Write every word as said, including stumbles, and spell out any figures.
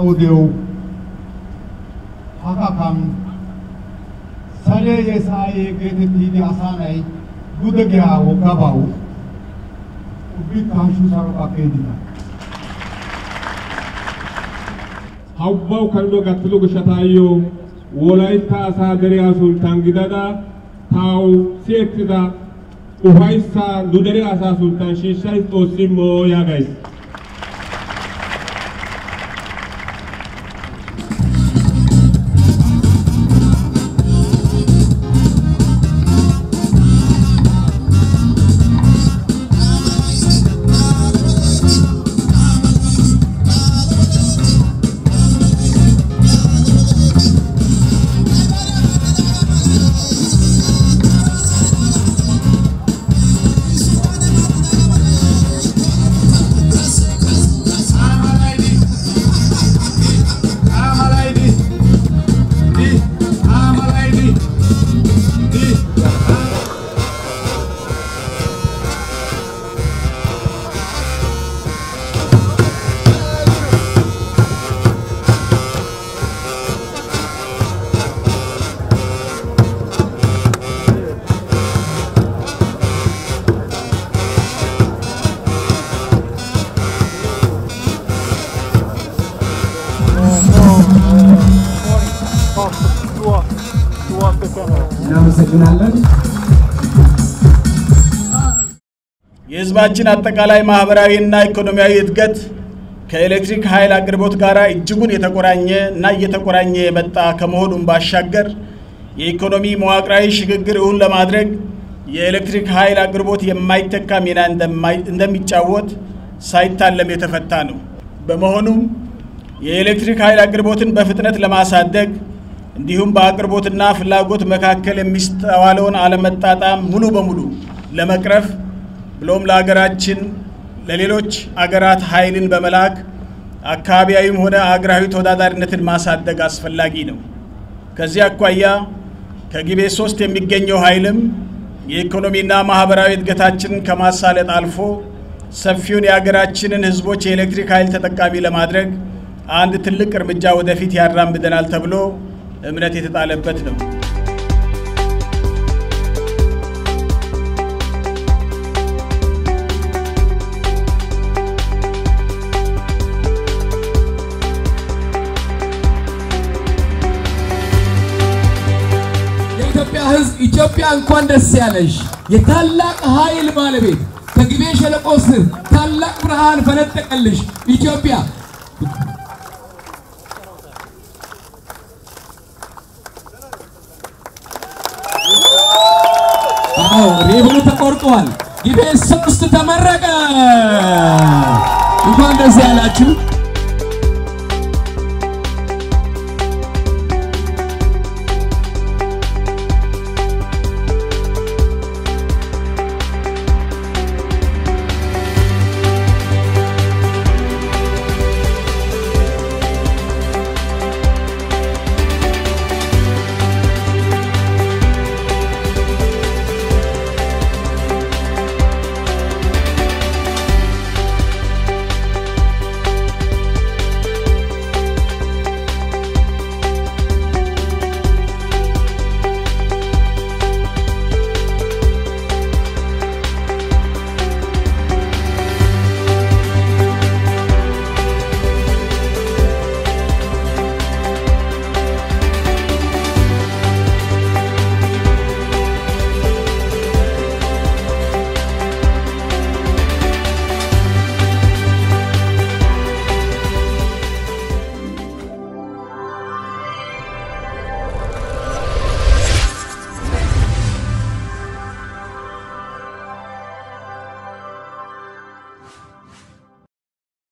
audio Hakakam Sale Yesai get the Asanai, Budagia Okabau, Big Kanshus are Akadina. How about Kando Gatulu Shatayo, Wolaita Sadaria Sultan Gidada, Tau Sietida, Uhaisa, Duderia Sultan, she says Osimo Yagais. የህዝባችን አጠቃላይ ማህበራዊና ኢኮኖሚያዊ እድገት ከኤሌክትሪክ ኃይል አቅርቦት ጋራ እጅጉን የተቆራኘ እና እየተቆራኘ የመጣ ከመሆኑም ባሻገር የኢኮኖሚ መዋቅራዊ ሽግግርን ለማድረግ የኤሌክትሪክ ኃይል አቅርቦት የማይተካ ሚና እንደሚጫወት ሳይታለም የተፈታ ነው። በመሆኑም የኤሌክትሪክ ኃይል አቅርቦትን በፍጥነት ለማሳደግ እንዲሁም በአቅርቦትና ፍላጎት መካከል የሚስተዋለውን አለመጣጣም ሙሉ በሙሉ ለመቅረፍ ብሎም ለሀገራችን ለሌሎች አገራት ኃይልን በመላክ አካባቢያዊም ሆነ አገራዊ ተወዳዳሪነትን ማሳደግ አስፈላጊ ነው። ከዚህ አኳያ ከጊቤ ሶስት የሚገኘው ኃይልም የኢኮኖሚና ማህበራዊ እድገታችንን ከማሳለጥ አልፎ ሰፊውን የሀገራችንን ህዝቦች የኤሌክትሪክ ኃይል ተጠቃሚ ለማድረግ አንድ ትልቅ እርምጃ ወደፊት ያራምደናል ተብሎ እምነት የተጣለበት ነው። ኢትዮጵያ እንኳን ደስ ያለሽ የታላቅ ኃይል ባለቤት ከግቤ ሸለቆ ስር ታላቅ ብርሃን ፈነጠቀልሽ ኢትዮጵያ አዎ ሪብሉ ተቆርጧል ግቤ ሶስት ተመረቀ እንኳን ደስ ያላችሁ